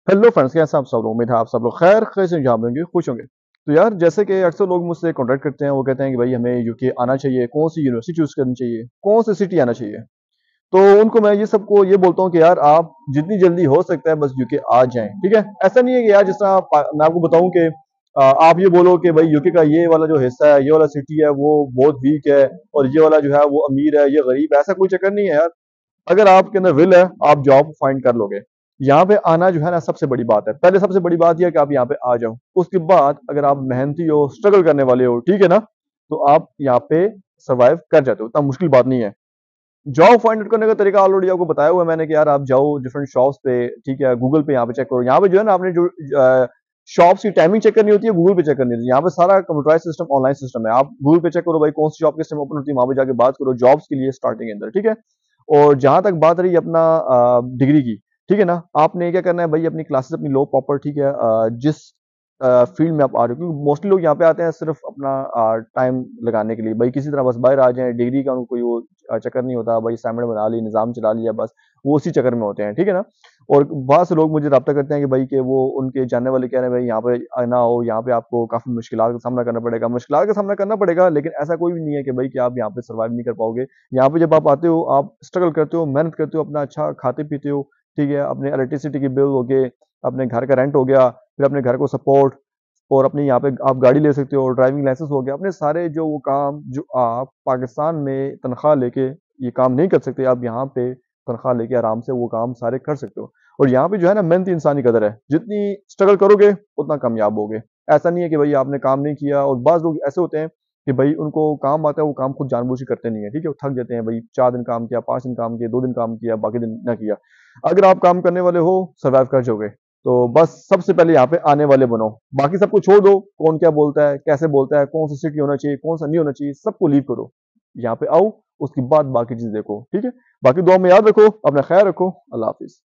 Hello friends, कैसे आप सब लोग? उम्मीद है आप सब लोग खैर खैर से जहाँ होंगे, खुश होंगे। तो यार, जैसे कि अक्सर लोग मुझसे कॉन्टैक्ट करते हैं, वो कहते हैं कि भाई हमें यूके आना चाहिए, कौन सी यूनिवर्सिटी चूज करनी चाहिए, कौन सी सिटी आना चाहिए। तो उनको मैं ये सबको ये बोलता हूँ कि यार आप जितनी जल्दी हो सकता है बस यूके आ जाएं। ठीक है, ऐसा नहीं है कि यार जिस तरह मैं आपको बताऊं कि आप ये बोलो कि भाई यूके का ये वाला जो हिस्सा है, ये वाला सिटी है, वो बहुत वीक है और ये वाला जो है वो अमीर है, ये गरीब है। ऐसा कोई चक्कर नहीं है यार। अगर आपके अंदर विल है, आप जॉब फाइंड कर लोगे। यहाँ पे आना जो है ना, सबसे बड़ी बात है। पहले सबसे बड़ी बात यह है कि आप यहाँ पे आ जाओ। उसके बाद अगर आप मेहनती हो, स्ट्रगल करने वाले हो, ठीक है ना, तो आप यहाँ पे सर्वाइव कर जाते हो। इतना मुश्किल बात नहीं है। जॉब फाइंड आउट करने का तरीका ऑलरेडी आपको बताया हुआ है मैंने कि यार आप जाओ डिफरेंट शॉप्स पे, ठीक है, गूगल पे यहाँ पे चेक करो। यहाँ पे जो है ना, आपने जो शॉप्स की टाइमिंग चेक करनी होती है, गूगल पे चेक करनी होती है। यहाँ पे सारा कंप्यूटराइज सिस्टम, ऑनलाइन सिस्टम है। आप गूगल पे चेक करो भाई कौन सी शॉप किस टाइम ओपन होती है, वहां पे जाके बात करो जॉब्स के लिए स्टार्टिंग के अंदर, ठीक है। और जहां तक बात रही अपना डिग्री की, ठीक है ना, आपने क्या करना है भाई, अपनी क्लासेस अपनी लो प्रॉपर, ठीक है। जिस फील्ड में आप आ रहे हो, क्योंकि मोस्टली लोग यहाँ पे आते हैं सिर्फ अपना टाइम लगाने के लिए, भाई किसी तरह बस बाहर आ जाएं। डिग्री का उनको कोई वो चक्कर नहीं होता, भाई असाइनमेंट बना ली, निज़ाम चला लिया, बस वो उसी चक्कर में होते हैं, ठीक है ना। और बहुत से लोग मुझे रब्ता करते हैं कि भाई कि वो उनके जानने वाले कह रहे हैं भाई यहाँ पे आना हो, यहाँ पे आपको काफ़ी मुश्किलात का सामना करना पड़ेगा। मुश्किलात का सामना करना पड़ेगा, लेकिन ऐसा कोई भी नहीं है कि भाई कि आप यहाँ पे सर्वाइव नहीं कर पाओगे। यहाँ पे जब आप आते हो, आप स्ट्रगल करते हो, मेहनत करते हो, अपना अच्छा खाते पीते हो, ठीक है। अपने इलेक्ट्रिसिटी के बिल हो गए, अपने घर का रेंट हो गया, फिर अपने घर को सपोर्ट, और अपने यहाँ पे आप गाड़ी ले सकते हो, ड्राइविंग लाइसेंस हो गया। अपने सारे जो वो काम जो आप पाकिस्तान में तनख्वाह लेके ये काम नहीं कर सकते, आप यहाँ पे तनख्वाह लेके आराम से वो काम सारे कर सकते हो। और यहाँ पे जो है ना, मेहनत इंसानी कदर है। जितनी स्ट्रगल करोगे उतना कामयाब होगे। ऐसा नहीं है कि भाई आपने काम नहीं किया। और बाज़ लोग ऐसे होते हैं कि भाई उनको काम आता है, वो काम खुद जानबूझ के करते नहीं है, ठीक है। वो थक जाते हैं भाई, 4 दिन काम किया, 5 दिन काम किया, 2 दिन काम किया, बाकी दिन ना किया। अगर आप काम करने वाले हो, सर्वाइव कर जाओगे। तो बस सबसे पहले यहाँ पे आने वाले बनो। बाकी सबको छोड़ दो, कौन क्या बोलता है, कैसे बोलता है, कौन सा सिटी होना चाहिए, कौन सा नहीं होना चाहिए, सबको लीव करो। यहाँ पे आओ, उसके बाद बाकी चीज देखो, ठीक है। बाकी दुआ में याद रखो, अपना ख्याल रखो। अल्लाह हाफिज।